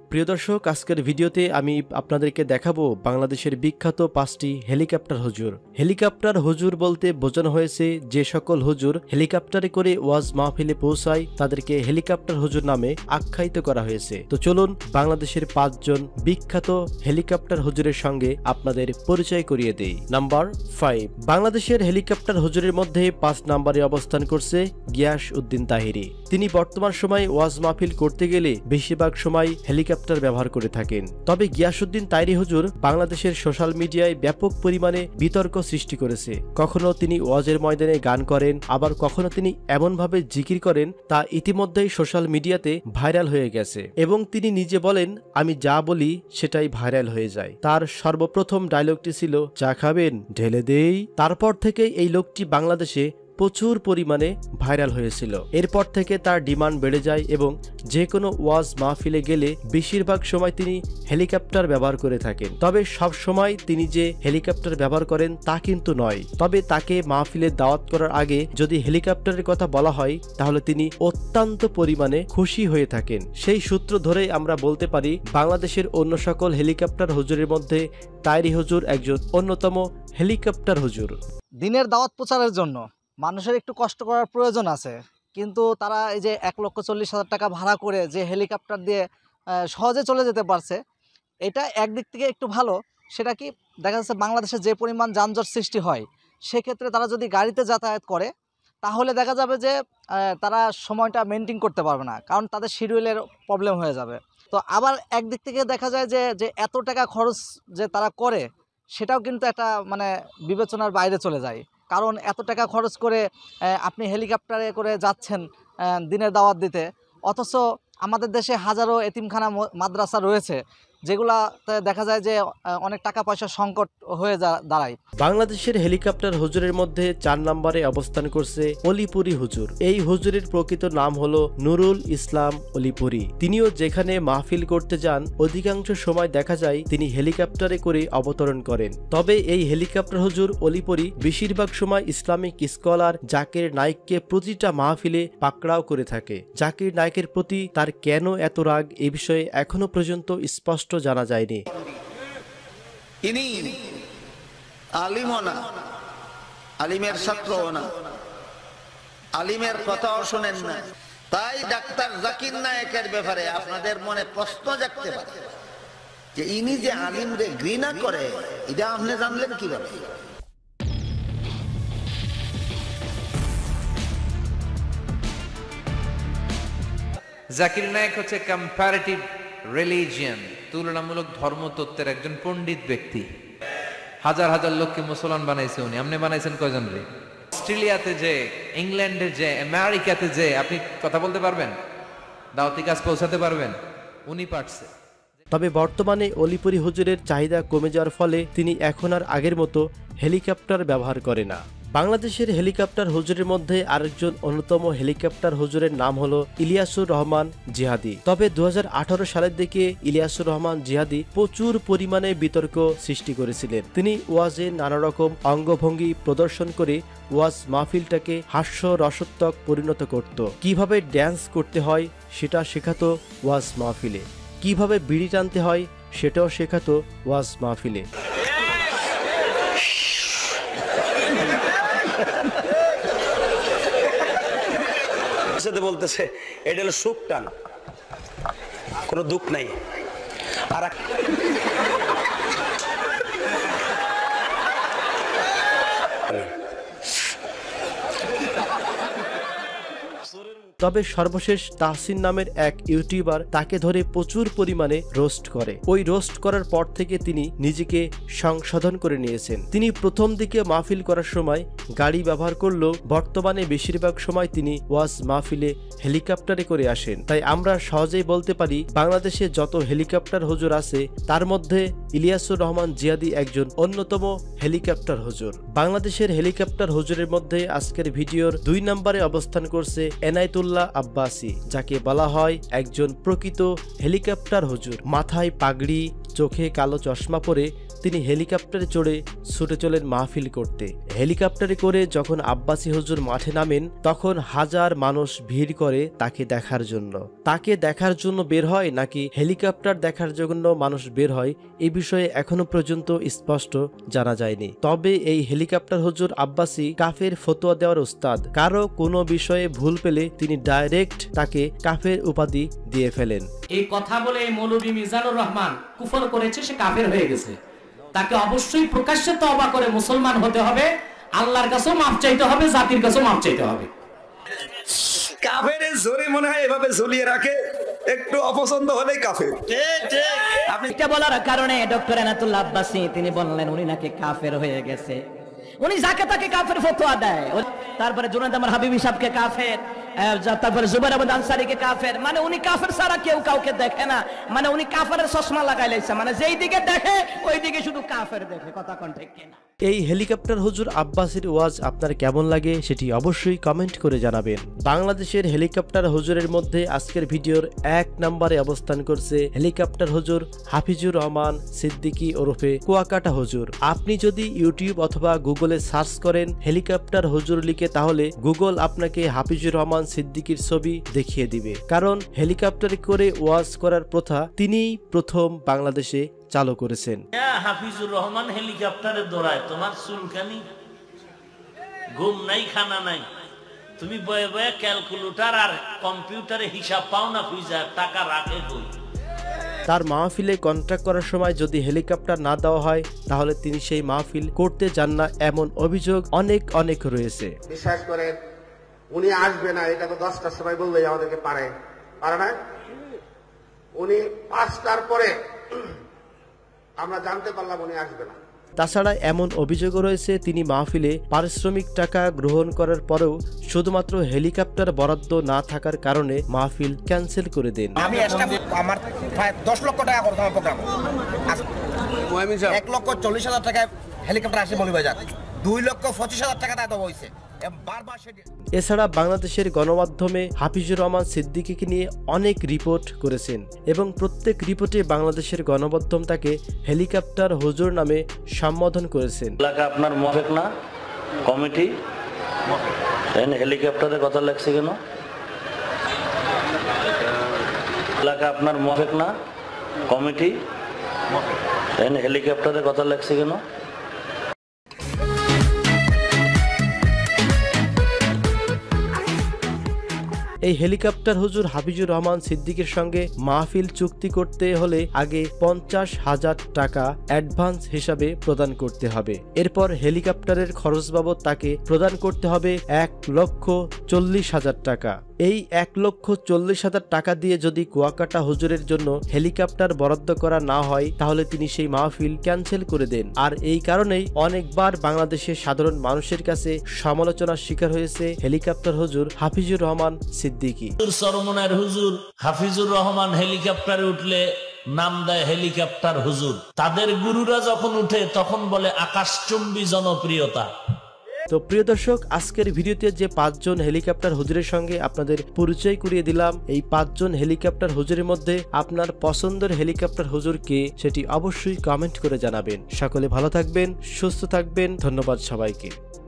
প্রিয় দর্শক, আজকের ভিডিওতে আমি আপনাদেরকে দেখাবো বাংলাদেশের বিখ্যাত 5টি হেলিকপ্টার হুজুর। হেলিকপ্টার হুজুর বলতে বোঝানো হয়েছে যে সকল হুজুর হেলিকপ্টারে করে ওয়াজ মাহফিলে পৌঁছায় তাদেরকে হেলিকপ্টার হুজুর নামে আখ্যায়িত করা হয়েছে। তো চলুন বাংলাদেশের 5 জন বিখ্যাত হেলিকপ্টার হুজুরের সঙ্গে আপনাদের পরিচয় করিয়ে দেই। নাম্বার 5, বাংলাদেশের হেলিকপ্টার হুজুরের মধ্যে 5 নম্বরে অবস্থান করছে গিয়াস উদ্দিন তাহিরি। তিনি বর্তমান সময়ে ওয়াজ মাহফিল করতে গেলে বেশিরভাগ সময় হেলিকপ্টার ব্যবহার করে থাকেন। তবে গিয়াসউদ্দিন তাহিরি হুজুর বাংলাদেশের সোশ্যাল মিডিয়ায় ব্যাপক পরিমাণে বিতর্ক সৃষ্টি করেছে। কখনো তিনি ওয়াজের ময়দানে গান করেন, আবার কখনো তিনি এমনভাবে জিকির করেন তা ইতিমধ্যেই সোশ্যাল মিডিয়াতে ভাইরাল হয়ে গেছে এবং তিনি নিজে বলেন, আমি যা বলি সেটাই ভাইরাল হয়ে যায়। তার সর্বপ্রথম ডায়লগটি ছিল, চা খাবেন ঢেলে দেই। তারপর থেকে এই লোকটি বাংলাদেশে প্রচুর পরিমাণে ভাইরাল হয়েছিল। এরপর থেকে তার ডিমান্ড বেড়ে যায় এবং যে কোনো ওয়াজ মাহফিলে গেলে বেশিরভাগ সময় তিনি হেলিকপ্টার ব্যবহার করে থাকেন। তবে সব সময় তিনি যে হেলিকপ্টার ব্যবহার করেন তা কিন্তু নয়। তবে তাকে মাহফিলে দাওয়াত করার আগে যদি হেলিকপ্টারের কথা বলা হয় তাহলে তিনি অত্যন্ত পরিমাণে খুশি হয়ে থাকেন। সেই সূত্র ধরেই আমরা বলতে পারি বাংলাদেশের অন্য সকল হেলিকপ্টার হুজুরের মধ্যে তাহিরি হুজুর একজন অন্যতম হেলিকপ্টার হুজুর। দিনের দাওয়াত প্রচারের জন্য মানুষের একটু কষ্ট করার প্রয়োজন আছে, কিন্তু তারা এই যে 1,40,000 টাকা ভাড়া করে যে হেলিকপ্টার দিয়ে সহজে চলে যেতে পারছে, এটা একদিক থেকে একটু ভালো। সেটা কি দেখা যাচ্ছে বাংলাদেশে যে পরিমাণ যানজট সৃষ্টি হয় সেক্ষেত্রে তারা যদি গাড়িতে যাতায়াত করে তাহলে দেখা যাবে যে তারা সময়টা মেনটেন করতে পারবে না, কারণ তাদের শিডিউলের প্রবলেম হয়ে যাবে। তো আবার একদিক থেকে দেখা যায় যে এত টাকা খরচ যে তারা করে সেটাও কিন্তু একটা বিবেচনার বাইরে চলে যায়। কারণ এত টাকা খরচ করে আপনি হেলিকপ্টারে করে যাচ্ছেন দিনের দাওয়াত দিতে, অথচ আমাদের দেশে হাজারো এতিমখানা মাদ্রাসা রয়েছে যেগুলাতে দেখা যায় যে অনেক টাকা পয়সার সংকট হয়ে দাঁড়ায়। বাংলাদেশের হেলিকপ্টার হুজুরের মধ্যে 4 নম্বরে অবস্থান করছে অলিপুরি হুজুর। এই হুজুরের প্রকৃত নাম হলো নুরুল ইসলাম অলিপুরি। তিনিও যেখানে মাহফিল করতে যান অধিকাংশ সময় দেখা যায় তিনি হেলিকপ্টারে করে অবতরণ করেন। তবে এই হেলিকপ্টার হুজুর অলিপুরি বেশিরভাগ সময় ইসলামিক স্কলার জাকির নায়েককে প্রতিটা মাহফিলে পাকড়াও করে থাকে। জাকির নায়েকের প্রতি তার কেন এত রাগ এ বিষয়ে এখনো পর্যন্ত স্পষ্ট জানা যায়নি। ইনি আলিমও না, আলিমের ছাত্রও না, আলিমের কথাও শোনেন না। তাই ডাক্তার জাকির নায়েকের ব্যাপারে আপনাদের মনে প্রশ্ন জাগতে পারে যে ইনি যে আলিমরে ঘৃণা করে, এটা আপনি জানলেন কিভাবে? জাকির নায়েক হচ্ছে কম্পারেটিভ রিলিজিয়ান, তুলনামূলক ধর্মতত্ত্বের একজন পণ্ডিত ব্যক্তি। হাজার হাজার লোককে মুসলমান বানাইছে উনি। আপনি বানাইছেন কয়জন রে? অস্ট্রেলিয়াতে যে, ইংল্যান্ডে যে, আমেরিকাতে যে আপনি কথা বলতে পারবেন, দাওয়াতি কাজ পৌঁছাতে পারবেন, উনি পারছে। তবে বর্তমানে অলিপুরি হুজুরের চাহিদা কমে যাওয়ার ফলে তিনি এখন আর আগের মতো হেলিকপ্টার ব্যবহার করে না। বাংলাদেশের হেলিকপ্টার হুজুরের মধ্যে আরেকজন অন্যতম হেলিকপ্টার হুজুরের নাম হলো ইলিয়াসুর রহমান জিহাদি। তবে 2018 সালের দিকে ইলিয়াসুর রহমান জিহাদি প্রচুর পরিমাণে বিতর্ক সৃষ্টি করেছিলেন। তিনি ওয়াজে নানা রকম অঙ্গভঙ্গি প্রদর্শন করে ওয়াজ মাহফিলটাকে হাস্য রসত্বক পরিণত করত। কিভাবে ড্যান্স করতে হয় সেটা শেখাতো ওয়াজ মাহফিলে, কিভাবে বিড়ি টানতে হয় সেটাও শেখাতো ওয়াজ মাহফিলে। বলতেছে এটা হলো সুখ টান, কোনো দুঃখ নাই। আর তবে সর্বশেষ তাহসিন নামের এক ইউটিউবার তাকে ধরে প্রচুর পরিমাণে রোস্ট করে। ওই রোস্ট করার পর থেকে তিনি নিজেকে সংশোধন করে নিয়েছেন। তিনি প্রথম দিকে মাহফিল করার সময় গাড়ি ব্যবহার করলেও বর্তমানে বেশিরভাগ সময় তিনি ওয়াজ মাহফিলে হেলিকপ্টারে করে আসেন। তাই আমরা সহজেই বলতে পারি বাংলাদেশে যত হেলিকপ্টার হুজুর আছে তার মধ্যে ইলিয়াসুর রহমান জিহাদি একজন অন্যতম হেলিকপ্টার হুজুর। বাংলাদেশের হেলিকপ্টার হুজুরের মধ্যে আজকের ভিডিওর 2 নম্বরে অবস্থান করছে এনায়েতুল্লাহ আব্বাসী, যাকে বলা হয় একজন প্রকৃত হেলিকপ্টার হুজুর। মাথায় পাগড়ি, চোখে কালো চশমা পরে তিনি হেলিকপ্টারে চড়ে ছুটে চলেন মাহফিল করতে। হেলিকপ্টারে করে যখন আব্বাসী হুজুর মাঠে নামেন তখন হাজার মানুষ ভিড় করে তাকে দেখার জন্য। তাকে দেখার জন্য বের হয় নাকি হেলিকপ্টার দেখার জন্য মানুষ বের হয় এই বিষয়ে এখনো পর্যন্ত স্পষ্ট জানা যায়নি। তবে এই হেলিকপ্টার হুজুর আব্বাসী কাফের ফতোয়া দেওয়ার উস্তাদ। কারো কোনো বিষয়ে ভুল পেলে তিনি ডাইরেক্ট তাকে কাফের উপাধি দিয়ে ফেলেন। এই কথা বলে এই মৌলভী মিজানুর রহমান কুফর করেছে, সে কাফের হয়ে গেছে। তাকে অবশ্যই প্রকাশ্যে তওবা করে মুসলমান হতে হবে, আল্লাহর কাছেও মাফ চাইতে হবে, জাতির কাছেও মাফ চাইতে হবে। কাফের জোরে মনে হয় এভাবে ঝুলিয়ে রাখে, একটু অপছন্দ হলেই কাফের। আপনি এটা বলার কারণে ডক্টর এনায়েতুল্লাহ আব্বাসী তিনি বললেন উনি নাকি কাফের হয়ে গেছে। উনি যাকে তাকে কাফের ফতোয়া দেয়। তারপরে জুনায়েদ আমার হাবিবি সাহেবকে কাফের, তারপরে জুবাইর আহমদ আনসারীকে কাফের। মানে উনি কাফের ছাড়া কেউ কাউকে দেখে না, মানে উনি কাফেরের চশমা লাগাই লাইছে, মানে যেই দিকে দেখে ওই দিকে শুধু কাফের দেখে। কথা কোন ঠিক কিনা? এই হেলিকপ্টার হুজুর আব্বাসীর ওয়াজ আপনার কেমন লাগে সেটি অবশ্যই কমেন্ট করে জানাবেন। বাংলাদেশের হেলিকপ্টার হুজুরের মধ্যে আজকের ভিডিওর 1 নম্বরে অবস্থান করছে হেলিকপ্টার হুজুর হাফিজুর রহমান সিদ্দিকী ওরফে কুয়াকাটা হুজুর। আপনি যদি ইউটিউব অথবা গুগলে সার্চ করেন হেলিকপ্টার হুজুর লিখে, তাহলে গুগল আপনাকে হাফিজুর রহমান সিদ্দিকীর ছবি দেখিয়ে দিবে। কারণ হেলিকপ্টারে করে ওয়াজ করার প্রথা তিনিই প্রথম বাংলাদেশে চালু করেছেন। হাফিজুর রহমান হেলিকপ্টারে দৌড়ায়, তোমার চুলকানি, ঘুম নাই, খানা নাই, তুমি বয়ে বয়ে ক্যালকুলেটর আর কম্পিউটারে হিসাব পাও না, ফিজার টাকা রাখে কই। তার মাহফিলে কন্ট্রাক্ট করার সময় যদি হেলিকপ্টার না দেওয়া হয় তাহলে তিনি সেই মাহফিল করতে যান না, এমন অভিযোগ অনেক রয়েছে। বিশ্বাস করেন উনি আসবে না, এটা তো 10টার সময় বললে আমাদেরকে পারে না। উনি 5টার পরে আমরা জানতে পারলাম উনি আসবে না। তাছাড়া এমন অভিযোগও রয়েছে তিনি মাহফিলে পারিশ্রমিক টাকা গ্রহণ করার পরেও শুধুমাত্র হেলিকপ্টার বরাদ্দ না থাকার কারণে মাহফিল ক্যান্সেল করে দেন। আমি আমার প্রায় 10 লক্ষ টাকা করতাম প্রোগ্রাম, 1,40,000 টাকায় হেলিকপ্টার আসে মৌলভীবাজার, 2,25,000 টাকা দায় দেওয়া হয়েছে। এছাড়া বাংলাদেশের গণমাধ্যমে হাফিজুর রহমান সিদ্দিকীকে নিয়ে অনেক রিপোর্ট করেছেন এবং প্রত্যেক রিপোর্টে বাংলাদেশের গণমাধ্যম তাকে হেলিকপ্টার হুজুর নামে সম্বোধন করেছেন। এলাকা আপনার মফেক না কমিটি, হেলিকপ্টারের কথা লেখছে কেন? এলাকা আপনার মফেক না কমিটি, হেলিকপ্টারের কথা লেখছে কেন? এই হেলিকপ্টার হুজুর হাফিজুর রহমান সিদ্দিকীর সঙ্গে মাহফিল চুক্তি করতে হলে আগে 50,000 টাকা অ্যাডভান্স হিসাবে প্রদান করতে হবে। এরপর হেলিকপ্টারের খরচ বাবদ তাকে প্রদান করতে হবে 1,40,000 টাকা। এই 1,40,000 টাকা দিয়ে যদি কুয়াকাটা হুজুরের জন্য হেলিকপ্টার বরাদ্দ করা না হয় তাহলে তিনি সেই মাহফিল ক্যান্সেল করে দেন। আর এই কারণেই অনেকবার বাংলাদেশের সাধারণ মানুষের কাছে সমালোচনার শিকার হয়েছে হেলিকপ্টার হুজুর হাফিজুর রহমান সিদ্দিকী। সরমনের হুজুর হাফিজুর রহমান হেলিকপ্টারে উঠলে নাম দেয় হেলিকপ্টার হুজুর। তাদের গুরুরা যখন উঠে তখন বলে আকাশচুম্বী জনপ্রিয়তা। তো প্রিয় দর্শক, আজকের ভিডিওতে যে 5 জন হেলিকপ্টার হুজুরের সঙ্গে আপনাদের পরিচয় করিয়ে দিলাম, এই 5 জন হেলিকপ্টার হুজুরের মধ্যে আপনার পছন্দের হেলিকপ্টার হুজুর কে সেটি অবশ্যই কমেন্ট করে জানাবেন। সকলে ভালো থাকবেন, সুস্থ থাকবেন। ধন্যবাদ সবাইকে।